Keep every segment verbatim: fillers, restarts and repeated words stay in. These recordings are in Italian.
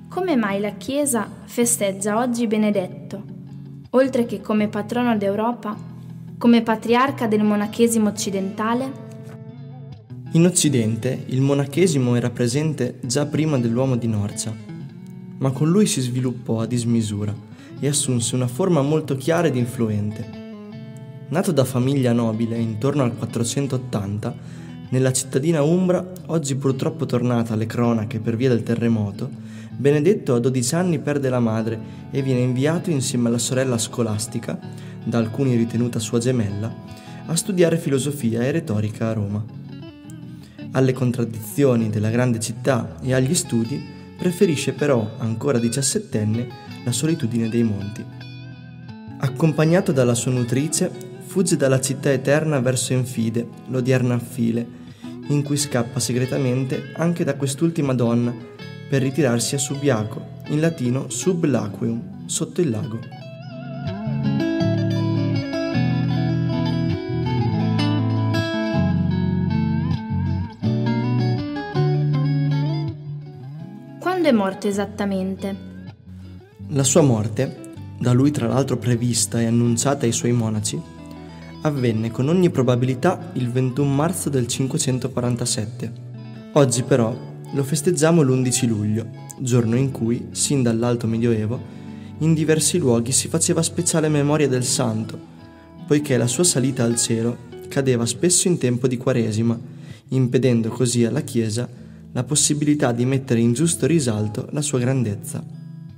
Come mai la Chiesa festeggia oggi Benedetto, oltre che come patrono d'Europa, come patriarca del monachesimo occidentale? In Occidente il monachesimo era presente già prima dell'uomo di Norcia, ma con lui si sviluppò a dismisura e assunse una forma molto chiara ed influente. Nato da famiglia nobile intorno al quattrocentottanta, nella cittadina umbra, oggi purtroppo tornata alle cronache per via del terremoto, Benedetto a dodici anni perde la madre e viene inviato insieme alla sorella scolastica, da alcuni ritenuta sua gemella, a studiare filosofia e retorica a Roma. Alle contraddizioni della grande città e agli studi preferisce però, ancora diciassettenne, la solitudine dei monti. Accompagnato dalla sua nutrice, fugge dalla città eterna verso Enfide, l'odierna Affile, in cui scappa segretamente anche da quest'ultima donna per ritirarsi a Subiaco, in latino sub laqueum, sotto il lago. Quando è morto esattamente? La sua morte, da lui tra l'altro prevista e annunciata ai suoi monaci, avvenne con ogni probabilità il ventuno marzo del cinquecentoquarantasette. Oggi però lo festeggiamo l'undici luglio, giorno in cui, sin dall'alto medioevo, in diversi luoghi si faceva speciale memoria del santo, poiché la sua salita al cielo cadeva spesso in tempo di Quaresima, impedendo così alla Chiesa la possibilità di mettere in giusto risalto la sua grandezza.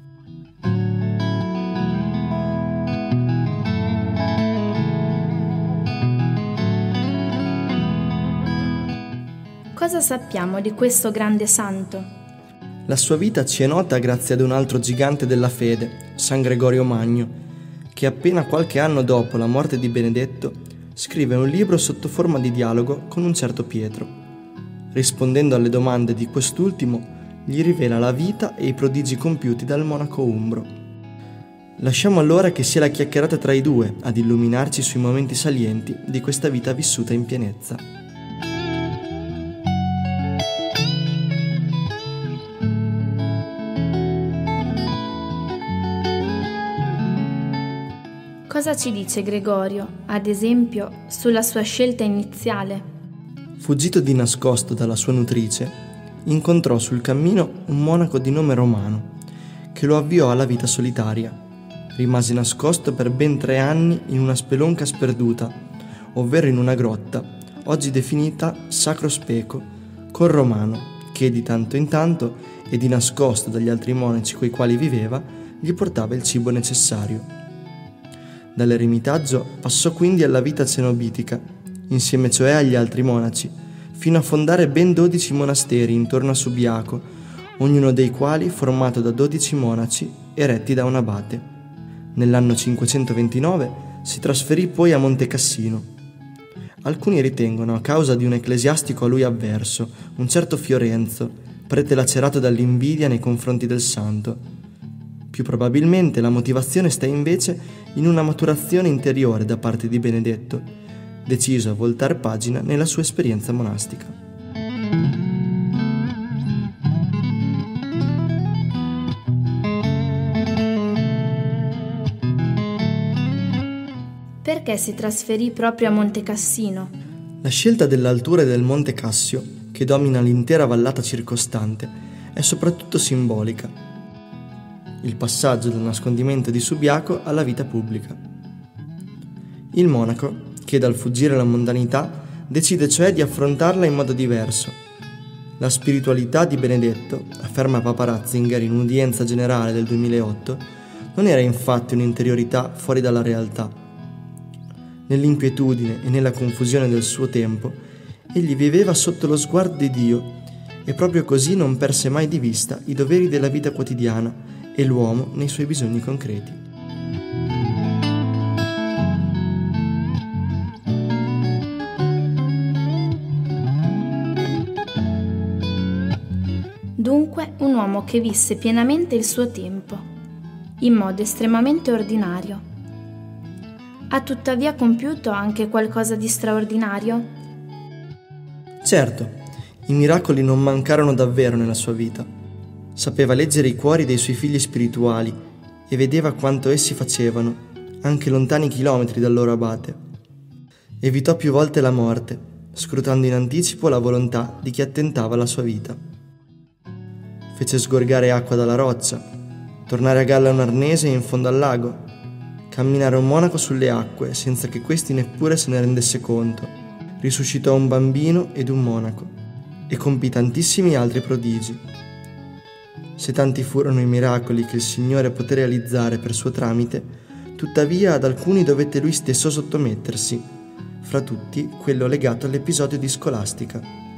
Cosa sappiamo di questo grande santo? La sua vita ci è nota grazie ad un altro gigante della fede, San Gregorio Magno, che appena qualche anno dopo la morte di Benedetto scrive un libro sotto forma di dialogo con un certo Pietro. Rispondendo alle domande di quest'ultimo, gli rivela la vita e i prodigi compiuti dal monaco umbro. Lasciamo allora che sia la chiacchierata tra i due ad illuminarci sui momenti salienti di questa vita vissuta in pienezza. Cosa ci dice Gregorio, ad esempio, sulla sua scelta iniziale? Fuggito di nascosto dalla sua nutrice, incontrò sul cammino un monaco di nome Romano, che lo avviò alla vita solitaria. Rimase nascosto per ben tre anni in una spelonca sperduta, ovvero in una grotta, oggi definita Sacro Speco, con Romano, che di tanto in tanto, e di nascosto dagli altri monaci coi quali viveva, gli portava il cibo necessario. Dall'eremitaggio passò quindi alla vita cenobitica, insieme cioè agli altri monaci, fino a fondare ben dodici monasteri intorno a Subiaco, ognuno dei quali formato da dodici monaci e retti da un abate. Nell'anno cinquecentoventinove si trasferì poi a Monte Cassino. Alcuni ritengono a causa di un ecclesiastico a lui avverso, un certo Fiorenzo, prete lacerato dall'invidia nei confronti del santo. Più probabilmente la motivazione sta invece in una maturazione interiore da parte di Benedetto, deciso a voltar pagina nella sua esperienza monastica. Perché si trasferì proprio a Monte Cassino? La scelta dell'altura del Monte Cassio, che domina l'intera vallata circostante, è soprattutto simbolica. Il passaggio dal nascondimento di Subiaco alla vita pubblica. Il monaco, che dal fuggire alla mondanità, decide cioè di affrontarla in modo diverso. La spiritualità di Benedetto, afferma Papa Ratzinger in un'udienza generale del duemilaotto, non era infatti un'interiorità fuori dalla realtà. Nell'inquietudine e nella confusione del suo tempo, egli viveva sotto lo sguardo di Dio e proprio così non perse mai di vista i doveri della vita quotidiana e l'uomo nei suoi bisogni concreti. Dunque un uomo che visse pienamente il suo tempo, in modo estremamente ordinario. Ha tuttavia compiuto anche qualcosa di straordinario? Certo, i miracoli non mancarono davvero nella sua vita. Sapeva leggere i cuori dei suoi figli spirituali e vedeva quanto essi facevano, anche lontani chilometri dal loro abate. Evitò più volte la morte, scrutando in anticipo la volontà di chi attentava alla sua vita. Fece sgorgare acqua dalla roccia, tornare a galla un arnese in fondo al lago, camminare un monaco sulle acque senza che questi neppure se ne rendesse conto, risuscitò un bambino ed un monaco e compì tantissimi altri prodigi. Se tanti furono i miracoli che il Signore poté realizzare per suo tramite, tuttavia ad alcuni dovette lui stesso sottomettersi, fra tutti quello legato all'episodio di Scolastica.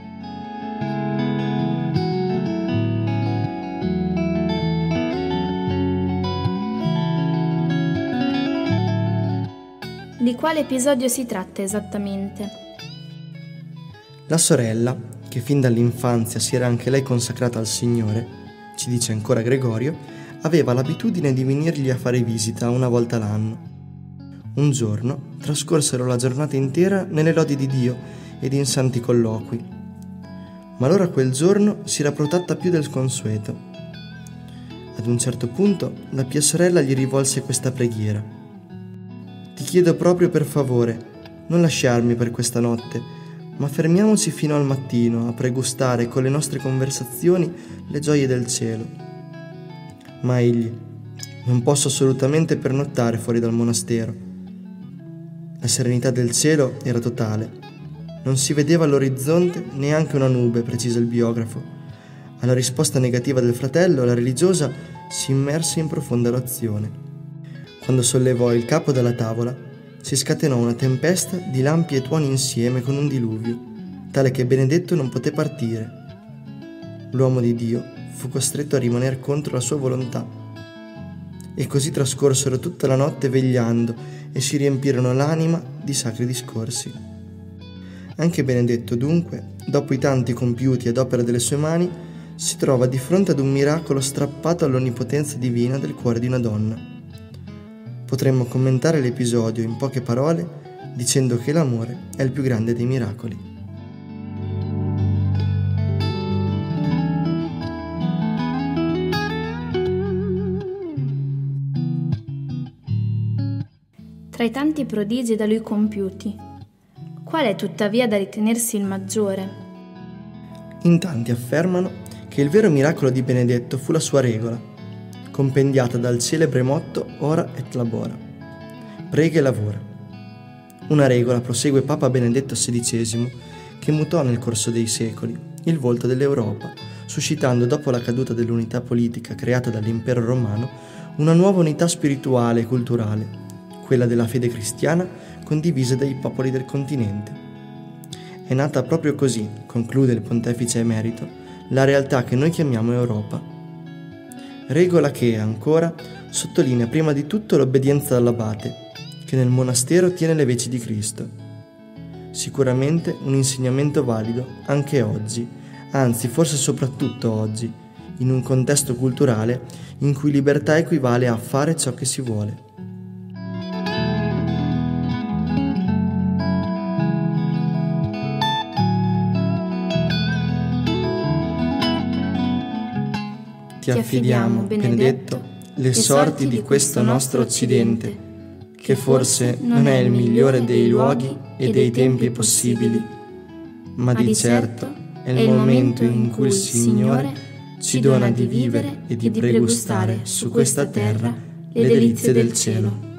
Di quale episodio si tratta esattamente? La sorella, che fin dall'infanzia si era anche lei consacrata al Signore, ci dice ancora Gregorio, aveva l'abitudine di venirgli a fare visita una volta l'anno. Un giorno trascorsero la giornata intera nelle lodi di Dio ed in santi colloqui. Ma allora quel giorno si era protratta più del consueto. Ad un certo punto la pia sorella gli rivolse questa preghiera: «Ti chiedo proprio per favore, non lasciarmi per questa notte, ma fermiamoci fino al mattino a pregustare con le nostre conversazioni le gioie del cielo». Ma egli: «Non posso assolutamente pernottare fuori dal monastero». La serenità del cielo era totale. Non si vedeva all'orizzonte neanche una nube, precisa il biografo. Alla risposta negativa del fratello, la religiosa si immerse in profonda orazione. Quando sollevò il capo dalla tavola, si scatenò una tempesta di lampi e tuoni insieme con un diluvio, tale che Benedetto non poté partire. L'uomo di Dio fu costretto a rimanere contro la sua volontà. E così trascorsero tutta la notte vegliando e si riempirono l'anima di sacri discorsi. Anche Benedetto, dunque, dopo i tanti compiuti ad opera delle sue mani, si trova di fronte ad un miracolo strappato all'onnipotenza divina del cuore di una donna. Potremmo commentare l'episodio in poche parole dicendo che l'amore è il più grande dei miracoli. Tra i tanti prodigi da lui compiuti, qual è tuttavia da ritenersi il maggiore? In tanti affermano che il vero miracolo di Benedetto fu la sua regola, compendiata dal celebre motto Ora et labora, prega e lavora. Una regola, prosegue Papa Benedetto sedicesimo, che mutò nel corso dei secoli il volto dell'Europa, suscitando dopo la caduta dell'unità politica creata dall'impero romano una nuova unità spirituale e culturale, quella della fede cristiana condivisa dai popoli del continente. È nata proprio così, conclude il pontefice emerito, la realtà che noi chiamiamo Europa. Regola che, ancora, sottolinea prima di tutto l'obbedienza all'abate, che nel monastero tiene le veci di Cristo. Sicuramente un insegnamento valido anche oggi, anzi forse soprattutto oggi, in un contesto culturale in cui libertà equivale a fare ciò che si vuole. Ti affidiamo, Benedetto, le sorti di questo nostro Occidente, che forse non è il migliore dei luoghi e dei tempi possibili, ma di certo è il momento in cui il Signore ci dona di vivere e di pregustare su questa terra le delizie del cielo.